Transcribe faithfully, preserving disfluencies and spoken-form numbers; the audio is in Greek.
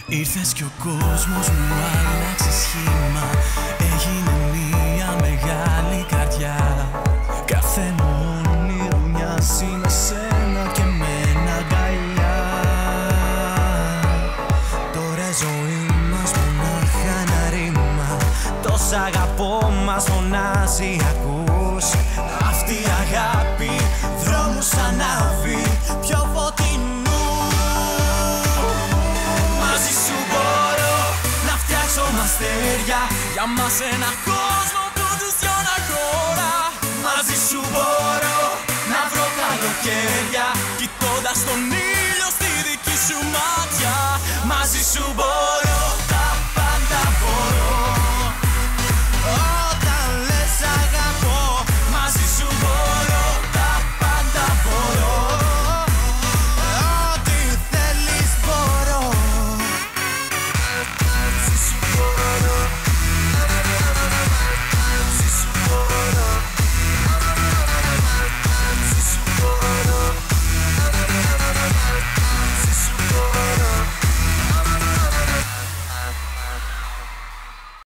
Ήρθες κι ο κόσμος μου άλλαξε σχήμα. Έγινε μια μεγάλη καρδιά. Κάθε μου όνειρο μοιάζει με σένα και με ένα αγκαλιά. Τώρα η ζωή μας μονάχα ένα ρήμα. Τόσα αγαπώ μας φωνάζει, ακούς? Αυτή η αγάπη δρόμους ανάβει πιο φωτεινού. Μαζί σου μπορώ να φτιάξω μαστέρια για μας ένα κόσμο που τους δυο να χωρά. Μαζί σου μπορώ να βρω καλοκαίρια κοιτώντας τον ήλιο.